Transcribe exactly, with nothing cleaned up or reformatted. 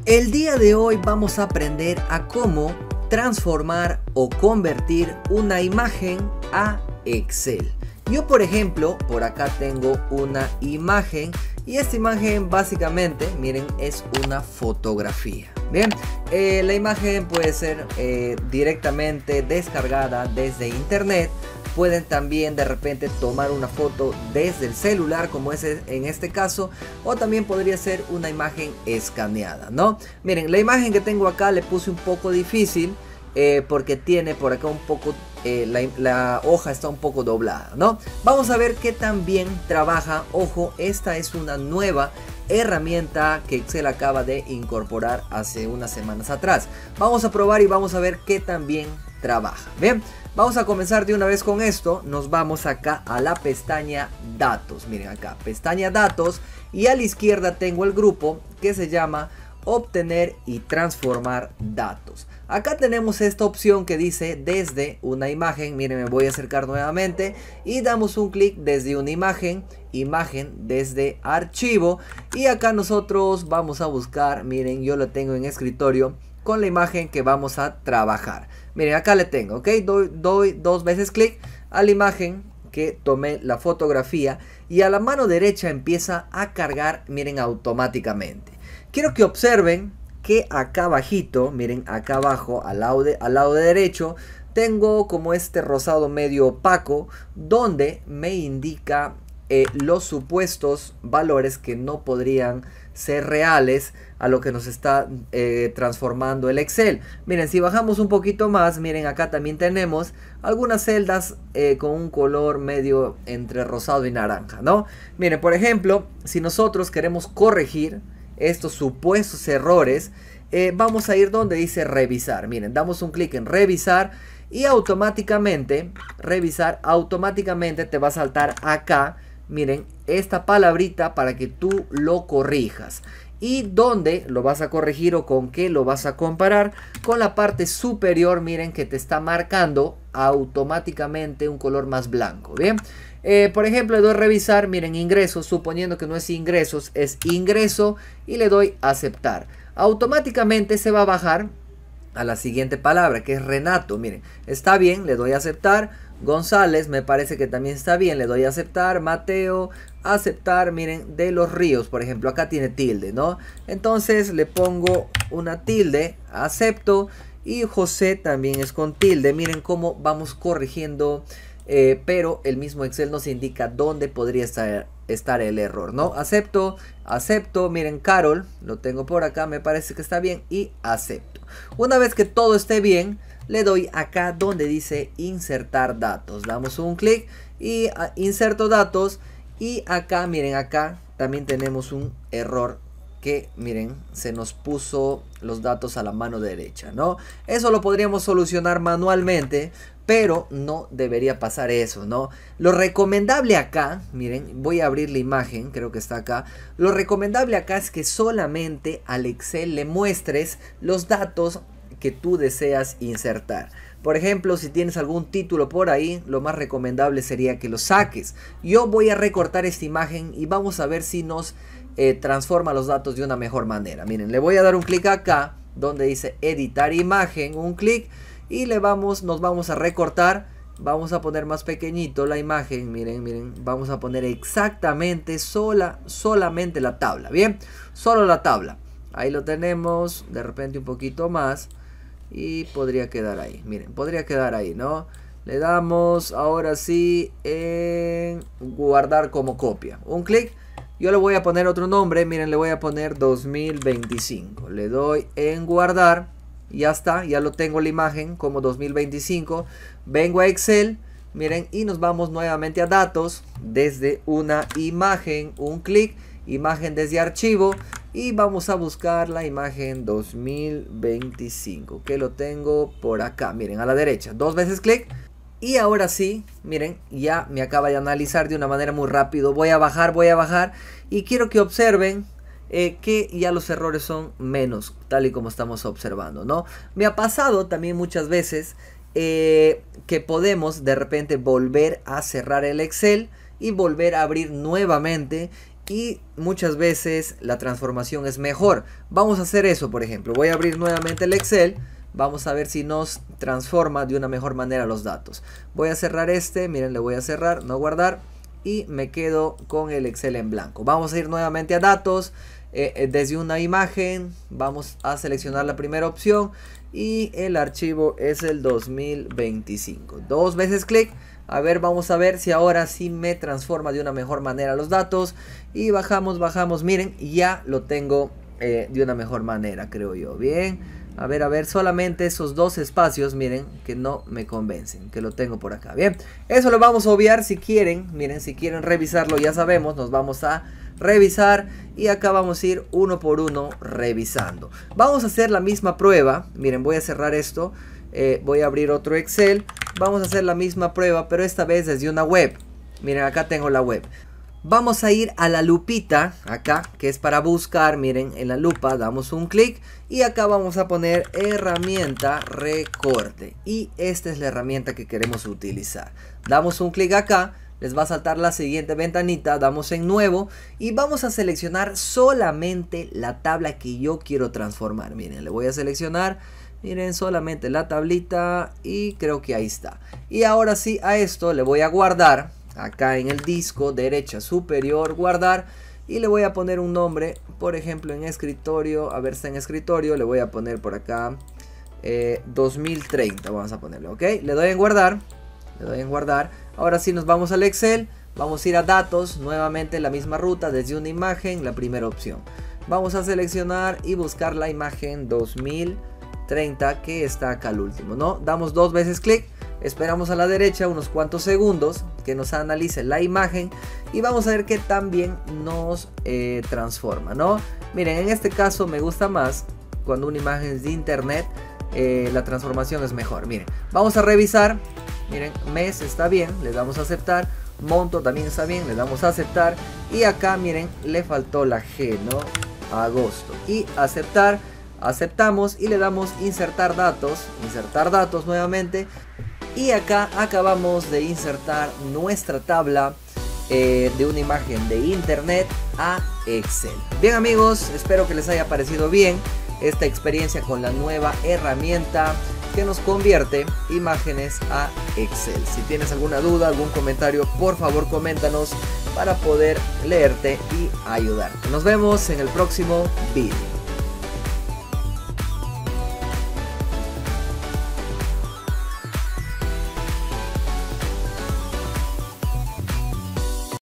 El día de hoy vamos a aprender a cómo transformar o convertir una imagen a Excel. Yo, por ejemplo, por acá tengo una imagen y esta imagen básicamente, miren, es una fotografía. Bien, eh, la imagen puede ser eh, directamente descargada desde internet. Pueden también de repente tomar una foto desde el celular, como es en este caso, o también podría ser una imagen escaneada, ¿no? Miren, la imagen que tengo acá le puse un poco difícil eh, porque tiene por acá un poco, eh, la, la hoja está un poco doblada, ¿no? Vamos a ver qué tan bien trabaja. Ojo, esta es una nueva herramienta que Excel acaba de incorporar hace unas semanas atrás. Vamos a probar y vamos a ver qué tan bien trabaja. Bien, vamos a comenzar de una vez con esto. Nos vamos acá a la pestaña datos. Miren acá, pestaña datos, y a la izquierda tengo el grupo que se llama obtener y transformar datos. Acá tenemos esta opción que dice desde una imagen. Miren, me voy a acercar nuevamente y damos un clic desde una imagen, imagen desde archivo, y acá nosotros vamos a buscar, miren, yo lo tengo en escritorio con la imagen que vamos a trabajar. Miren, acá le tengo, ok, doy, doy dos veces clic a la imagen que tomé la fotografía y a la mano derecha empieza a cargar, miren, automáticamente. Quiero que observen que acá abajito, miren, acá abajo al lado, de, al lado de derecho tengo como este rosado medio opaco donde me indica eh, los supuestos valores que no podrían ser reales a lo que nos está eh, transformando el Excel. Miren, si bajamos un poquito más, miren, acá también tenemos algunas celdas eh, con un color medio entre rosado y naranja, ¿no? Miren, por ejemplo, si nosotros queremos corregir estos supuestos errores, eh, vamos a ir donde dice revisar. Miren, damos un clic en revisar y automáticamente, revisar, automáticamente te va a saltar acá, miren, esta palabrita para que tú lo corrijas. ¿Y dónde lo vas a corregir o con qué lo vas a comparar? Con la parte superior, miren, que te está marcando automáticamente un color más blanco. Bien, eh, por ejemplo, le doy revisar, miren, ingresos, suponiendo que no es ingresos, es ingreso, y le doy aceptar. Automáticamente se va a bajar a la siguiente palabra, que es Renato. Miren, está bien, le doy a aceptar. González, me parece que también está bien, le doy a aceptar. Mateo, aceptar. Miren, de los Ríos, por ejemplo, acá tiene tilde, ¿no? Entonces le pongo una tilde, acepto. Y José también es con tilde. Miren cómo vamos corrigiendo, eh, pero el mismo Excel nos indica dónde podría estar, estar el error, ¿no? Acepto, acepto. Miren, Carol, lo tengo por acá, me parece que está bien, y acepto. Una vez que todo esté bien, le doy acá donde dice insertar datos. Damos un clic y uh, inserto datos. Y acá, miren, acá también tenemos un error que, miren, se nos puso los datos a la mano derecha, ¿no? Eso lo podríamos solucionar manualmente, pero no debería pasar eso, ¿no? Lo recomendable acá, miren, voy a abrir la imagen, creo que está acá. Lo recomendable acá es que solamente al Excel le muestres los datos que tú deseas insertar. Por ejemplo, si tienes algún título por ahí, lo más recomendable sería que lo saques. Yo voy a recortar esta imagen y vamos a ver si nos eh, transforma los datos de una mejor manera. Miren, le voy a dar un clic acá donde dice editar imagen, un clic, y le vamos, nos vamos a recortar. Vamos a poner más pequeñito la imagen. Miren, miren, vamos a poner exactamente sola, solamente la tabla. Bien, solo la tabla. Ahí lo tenemos, de repente un poquito más. Y podría quedar ahí, miren, podría quedar ahí, ¿no? Le damos ahora sí en guardar como copia. Un clic. Yo le voy a poner otro nombre, miren, le voy a poner dos mil veinticinco. Le doy en guardar. Ya está, ya lo tengo la imagen como dos mil veinticinco. Vengo a Excel, miren, y nos vamos nuevamente a datos. Desde una imagen, un clic. Imagen desde archivo. Y vamos a buscar la imagen dos mil veinticinco, que lo tengo por acá, miren, a la derecha. Dos veces clic. Y ahora sí, miren, ya me acaba de analizar de una manera muy rápido. Voy a bajar, voy a bajar. Y quiero que observen eh, que ya los errores son menos, tal y como estamos observando, ¿no? Me ha pasado también muchas veces eh, que podemos de repente volver a cerrar el Excel y volver a abrir nuevamente. y muchas veces la transformación es mejor. Vamos a hacer eso, por ejemplo. Voy a abrir nuevamente el Excel. Vamos a ver si nos transforma de una mejor manera los datos. Voy a cerrar este, miren, le voy a cerrar, no guardar, y me quedo con el Excel en blanco. Vamos a ir nuevamente a datos, eh, desde una imagen, vamos a seleccionar la primera opción y el archivo es el dos mil veinticinco. Dos veces clic. A ver, vamos a ver si ahora sí me transforma de una mejor manera los datos. Y bajamos, bajamos, miren, ya lo tengo eh, de una mejor manera, creo yo. Bien, a ver, a ver, solamente esos dos espacios, miren, que no me convencen, que lo tengo por acá. Bien, eso lo vamos a obviar si quieren. Miren, si quieren revisarlo, ya sabemos, nos vamos a revisar. Y acá vamos a ir uno por uno revisando. Vamos a hacer la misma prueba. Miren, voy a cerrar esto. Eh, voy a abrir otro Excel. Vamos a hacer la misma prueba, pero esta vez desde una web. Miren, acá tengo la web. Vamos a ir a la lupita, acá, que es para buscar. Miren, en la lupa damos un clic y acá vamos a poner herramienta recorte. Y esta es la herramienta que queremos utilizar. Damos un clic acá, les va a saltar la siguiente ventanita, damos en nuevo y vamos a seleccionar solamente la tabla que yo quiero transformar. Miren, le voy a seleccionar. Miren, solamente la tablita y creo que ahí está. Y ahora sí, a esto le voy a guardar acá en el disco derecha superior, guardar, y le voy a poner un nombre, por ejemplo en escritorio. A ver, está en escritorio, le voy a poner por acá eh, dos mil treinta, vamos a ponerle, ok. Le doy en guardar, le doy en guardar. Ahora sí nos vamos al Excel, vamos a ir a datos, nuevamente la misma ruta, desde una imagen, la primera opción. Vamos a seleccionar y buscar la imagen dos mil treinta que está acá al último, ¿no? Damos dos veces clic, esperamos a la derecha unos cuantos segundos que nos analice la imagen y vamos a ver que también nos eh, transforma, ¿no? Miren, en este caso me gusta más cuando una imagen es de internet, eh, la transformación es mejor. Miren, vamos a revisar. Miren, mes está bien, le damos a aceptar. Monto también está bien, le damos a aceptar. Y acá, miren, le faltó la G, ¿no? Agosto. Y aceptar. Aceptamos y le damos insertar datos, insertar datos nuevamente, y acá acabamos de insertar nuestra tabla eh, de una imagen de internet a Excel. Bien amigos, espero que les haya parecido bien esta experiencia con la nueva herramienta que nos convierte imágenes a Excel. Si tienes alguna duda, algún comentario, por favor coméntanos para poder leerte y ayudarte. Nos vemos en el próximo vídeo.